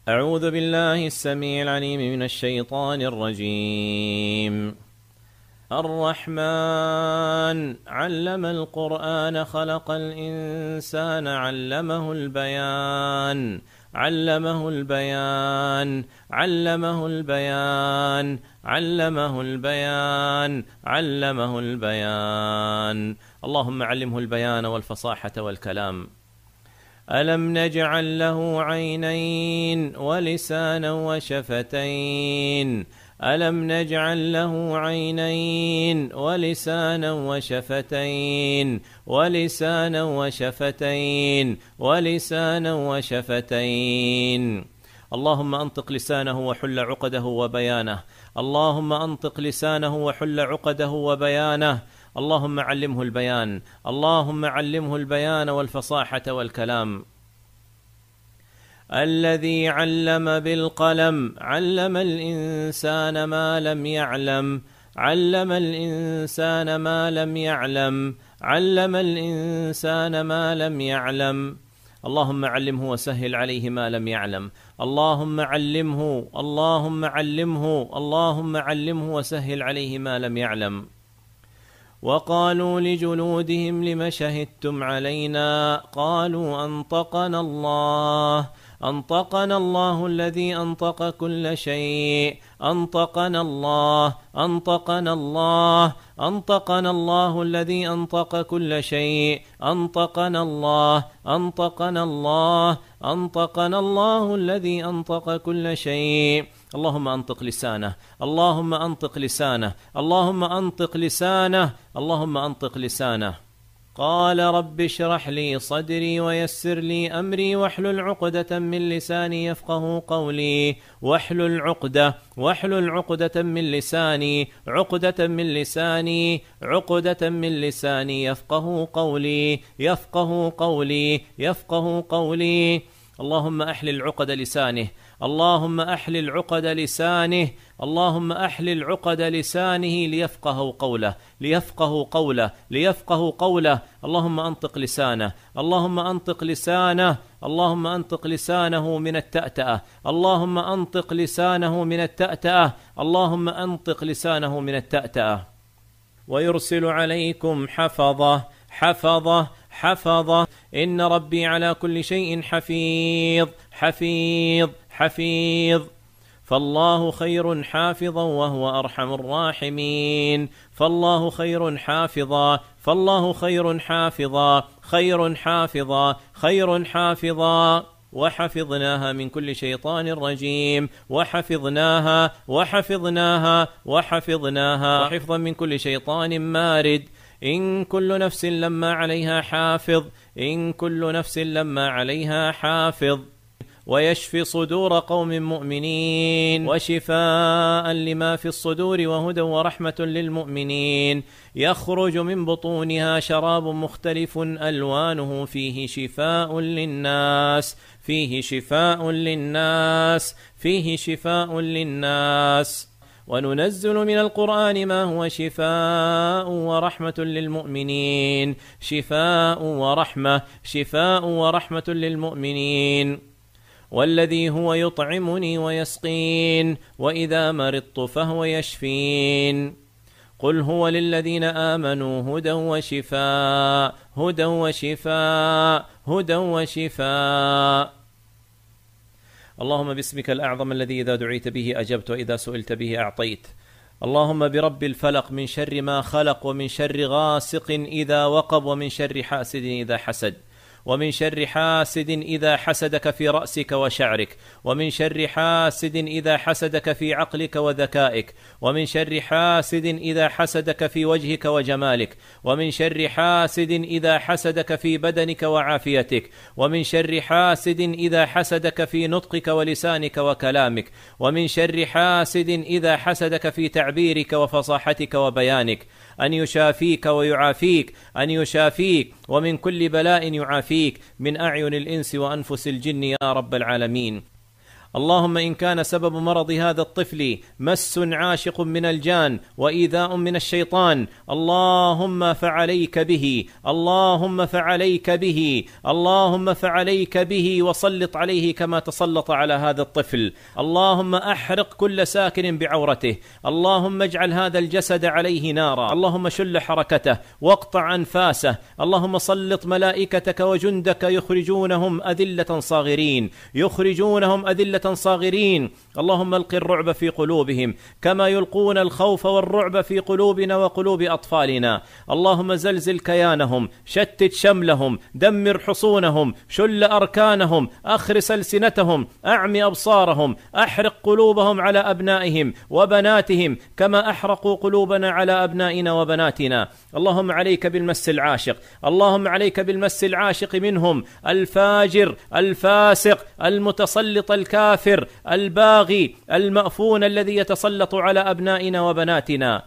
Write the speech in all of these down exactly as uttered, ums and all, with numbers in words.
أعوذ بالله السميع العليم من الشيطان الرجيم. الرحمن علم القرآن خلق الإنسان علمه البيان علمه البيان علمه البيان علمه البيان علمه البيان. اللهم علمه البيان والفصاحة والكلام. ألم نجعل له عينين ولسانا وشفتين ألم نجعل له عينين ولسانا وشفتين ولسانا وشفتين ولسانا وشفتين. اللهم أنطق لسانه وحل عقده وبيانه اللهم أنطق لسانه وحل عقده وبيانه. اللهم علمه البيان اللهم علمه البيان والفصاحة والكلام. الذي علم بالقلم علم الإنسان ما لم يعلم علم الإنسان ما لم يعلم علم الإنسان ما لم يعلم. اللهم علمه وسهل عليه ما لم يعلم اللهم علمه اللهم علمه اللهم علمه وسهل عليه ما لم يعلم. وقالوا لجلودهم لم شهدتم علينا قالوا أنطقنا الله أنطقنا الله الذي أنطق كل شيء أنطقنا الله أنطقنا الله أنطقنا الله الذي أنطق كل شيء أنطقنا الله أنطقنا الله أنطقنا الله الذي أنطق كل شيء. اللهم أنطق لسانه اللهم أنطق لسانه اللهم أنطق لسانه اللهم أنطق لسانه. قال رب اشرح لي صدري ويسر لي أمري واحلل عقدة من لساني يفقه قولي واحلل عقدة واحلل عقدة من لساني عقدة من لساني عقدة من لساني يفقه قولي يفقه قولي يفقه قولي. اللهم أحلل عقد لسانه اللهم أحلل عقد لسانه اللهم أحلل عقد لسانه ليفقه قوله ليفقه قوله ليفقه قوله. اللهم أنطق لسانه اللهم أنطق لسانه اللهم أنطق لسانه من التأتأة اللهم أنطق لسانه من التأتأة اللهم أنطق لسانه من التأتأة. ويرسل عليكم حفظة حفظة حفظة إن ربي على كل شيء حفيظ حفيظ حفيظ. فالله خير حافظا وهو أرحم الراحمين فالله خير حافظا فالله خير حافظا خير حافظا خير حافظا. وحفظناها من كل شيطان رجيم وحفظناها وحفظناها وحفظناها وحفظا من كل شيطان مارد. إن كل نفس لما عليها حافظ إن كل نفس لما عليها حافظ. ويشفي صدور قوم مؤمنين وشفاء لما في الصدور وهدى ورحمة للمؤمنين. يخرج من بطونها شراب مختلف ألوانه فيه شفاء للناس فيه شفاء للناس فيه شفاء للناس. وننزل من القرآن ما هو شفاء ورحمة للمؤمنين شفاء ورحمة شفاء ورحمة للمؤمنين. والذي هو يطعمني ويسقين وإذا مرضت فهو يشفين. قل هو للذين آمنوا هدى وشفاء هدى وشفاء هدى وشفاء. اللهم باسمك الأعظم الذي إذا دعيت به أجبت وإذا سئلت به أعطيت. اللهم برب الفلق من شر ما خلق ومن شر غاسق إذا وقب ومن شر حاسد إذا حسد ومن شر حاسد إذا حسدك في رأسك وشعرك ومن شر حاسد إذا حسدك في عقلك وذكائك ومن شر حاسد إذا حسدك في وجهك وجمالك ومن شر حاسد إذا حسدك في بدنك وعافيتك ومن شر حاسد إذا حسدك في نطقك ولسانك وكلامك ومن شر حاسد إذا حسدك في تعبيرك وفصاحتك وبيانك. أن يشافيك ويعافيك أن يشافيك ومن كل بلاء يعافيك من أعين الإنس وأنفس الجن يا رب العالمين. اللهم إن كان سبب مرض هذا الطفل مس عاشق من الجان وإيذاء من الشيطان، اللهم فعليك به، اللهم فعليك به، اللهم فعليك به، وسلط عليه كما تسلط على هذا الطفل. اللهم أحرق كل ساكن بعورته، اللهم اجعل هذا الجسد عليه نارا، اللهم شل حركته واقطع أنفاسه، اللهم سلط ملائكتك وجندك يخرجونهم أذلة صاغرين، يخرجونهم أذلة صاغرين. اللهم الق الرعب في قلوبهم كما يلقون الخوف والرعب في قلوبنا وقلوب أطفالنا. اللهم زلزل كيانهم، شتت شملهم، دمر حصونهم، شل أركانهم، أخرس ألسنتهم، أعمي أبصارهم، أحرق قلوبهم على أبنائهم وبناتهم كما أحرقوا قلوبنا على أبنائنا وبناتنا. اللهم عليك بالمس العاشق، اللهم عليك بالمس العاشق منهم، الفاجر الفاسق المتسلط الكافر الباغي المأفون الذي يتسلط على أبنائنا وبناتنا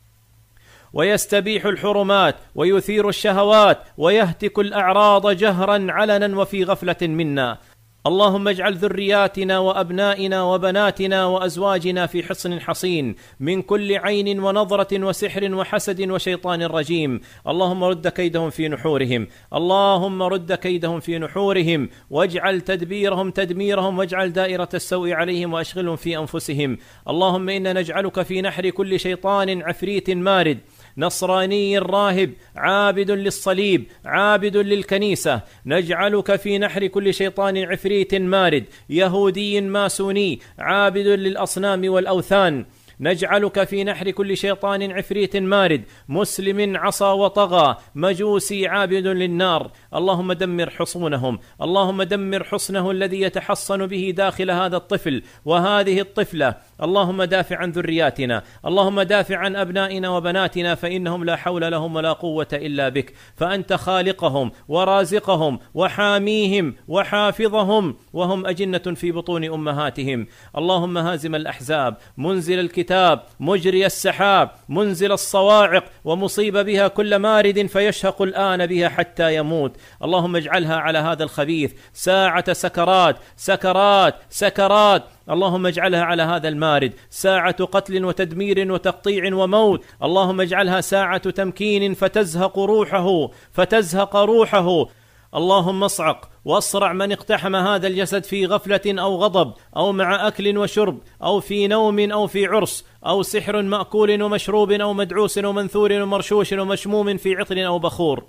ويستبيح الحرمات ويثير الشهوات ويهتك الأعراض جهرا علنا وفي غفلة منا. اللهم اجعل ذرياتنا وأبنائنا وبناتنا وأزواجنا في حصن حصين من كل عين ونظرة وسحر وحسد وشيطان رجيم. اللهم رد كيدهم في نحورهم، اللهم رد كيدهم في نحورهم، واجعل تدبيرهم تدميرهم، واجعل دائرة السوء عليهم وأشغلهم في أنفسهم. اللهم إنا نجعلك في نحر كل شيطان عفريت مارد نصراني راهب عابد للصليب عابد للكنيسة، نجعلك في نحر كل شيطان عفريت مارد يهودي ماسوني عابد للأصنام والأوثان، نجعلك في نحر كل شيطان عفريت مارد مسلم عصى وطغى مجوسي عابد للنار. اللهم دمر حصونهم، اللهم دمر حصنه الذي يتحصن به داخل هذا الطفل وهذه الطفلة. اللهم دافع عن ذرياتنا، اللهم دافع عن أبنائنا وبناتنا، فإنهم لا حول لهم ولا قوة إلا بك، فأنت خالقهم ورازقهم وحاميهم وحافظهم وهم أجنة في بطون أمهاتهم. اللهم هازم الأحزاب، منزل الكتاب، مجري السحاب، منزل الصواعق، ومصيب بها كل مارد فيشهق الآن بها حتى يموت. اللهم اجعلها على هذا الخبيث ساعة سكرات سكرات سكرات. اللهم اجعلها على هذا المارد ساعة قتل وتدمير وتقطيع وموت. اللهم اجعلها ساعة تمكين فتزهق روحه فتزهق روحه. اللهم اصعق واصرع من اقتحم هذا الجسد في غفلة أو غضب أو مع أكل وشرب أو في نوم أو في عرس أو سحر مأكول ومشروب أو مدعوس ومنثور ومرشوش ومشموم في عطر أو بخور.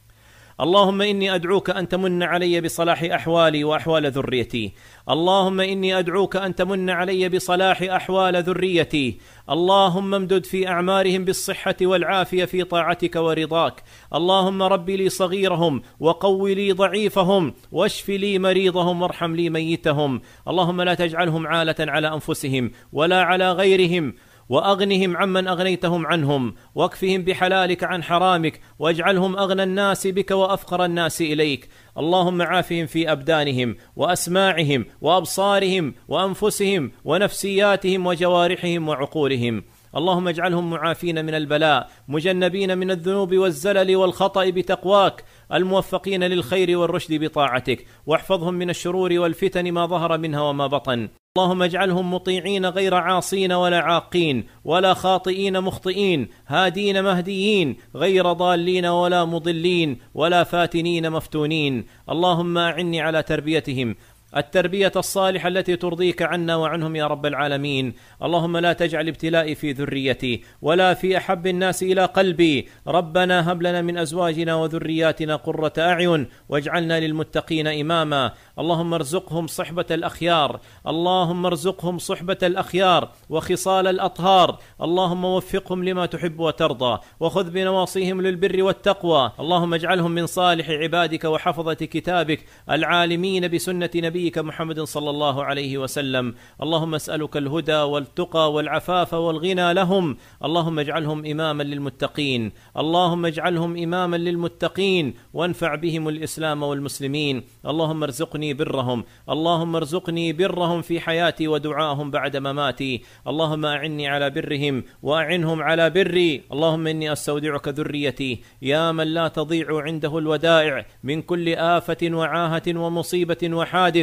اللهم إني أدعوك أن تمن علي بصلاح أحوالي وأحوال ذريتي. اللهم إني أدعوك أن تمن علي بصلاح أحوال ذريتي. اللهم امدد في أعمارهم بالصحة والعافية في طاعتك ورضاك. اللهم رب لي صغيرهم وقو لي ضعيفهم واشف لي مريضهم وارحم لي ميتهم. اللهم لا تجعلهم عالة على أنفسهم ولا على غيرهم، وأغنهم عمن أغنيتهم عنهم، واكفهم بحلالك عن حرامك، واجعلهم أغنى الناس بك وأفقر الناس إليك. اللهم عافهم في أبدانهم وأسماعهم وأبصارهم وأنفسهم ونفسياتهم وجوارحهم وعقولهم. اللهم اجعلهم معافين من البلاء، مجنبين من الذنوب والزلل والخطأ بتقواك، الموفقين للخير والرشد بطاعتك، واحفظهم من الشرور والفتن ما ظهر منها وما بطن. اللهم اجعلهم مطيعين غير عاصين ولا عاقين ولا خاطئين مخطئين، هادين مهديين غير ضالين ولا مضلين ولا فاتنين مفتونين. اللهم أعني على تربيتهم التربية الصالحة التي ترضيك عنا وعنهم يا رب العالمين. اللهم لا تجعل ابتلائي في ذريتي ولا في أحب الناس إلى قلبي. ربنا هب لنا من أزواجنا وذرياتنا قرة أعين واجعلنا للمتقين إماما. اللهم ارزقهم صحبة الأخيار، اللهم ارزقهم صحبة الأخيار وخصال الأطهار. اللهم وفقهم لما تحب وترضى، وخذ بنواصيهم للبر والتقوى. اللهم اجعلهم من صالح عبادك وحفظة كتابك العالمين بسنة نبيك محمد صلى الله عليه وسلم. اللهم اسألك الهدى والتقى والعفاف والغنى لهم. اللهم اجعلهم إماما للمتقين، اللهم اجعلهم إماما للمتقين، وانفع بهم الإسلام والمسلمين. اللهم ارزقني برهم، اللهم ارزقني برهم في حياتي ودعاهم بعد مماتي. اللهم أعني على برهم وأعنهم على بري. اللهم إني أستودعك ذريتي يا من لا تضيع عنده الودائع من كل آفة وعاهة ومصيبة وحادث.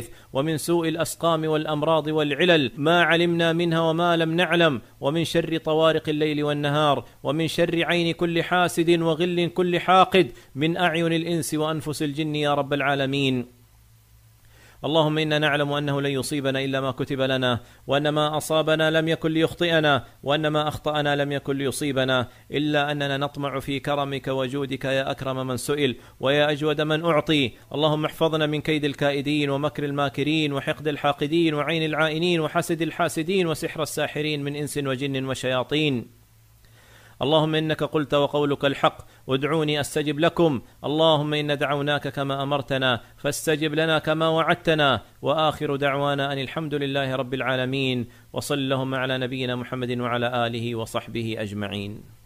والحوادث ومن سوء الأسقام والأمراض والعلل ما علمنا منها وما لم نعلم، ومن شر طوارق الليل والنهار، ومن شر عين كل حاسد وغل كل حاقد، من أعين الإنس وأنفس الجن يا رب العالمين. اللهم إنا نعلم أنه لن يصيبنا إلا ما كتب لنا، وأن ما أصابنا لم يكن ليخطئنا، وأن ما أخطأنا لم يكن ليصيبنا، إلا أننا نطمع في كرمك وجودك يا أكرم من سئل ويا أجود من أعطي. اللهم احفظنا من كيد الكائدين ومكر الماكرين وحقد الحاقدين وعين العائنين وحسد الحاسدين وسحر الساحرين من إنس وجن وشياطين. اللهم إنك قلت وقولك الحق، ادعوني أستجب لكم. اللهم إن دعوناك كما أمرتنا فاستجب لنا كما وعدتنا. وآخر دعوانا أن الحمد لله رب العالمين، وصل اللهم على نبينا محمد وعلى آله وصحبه أجمعين.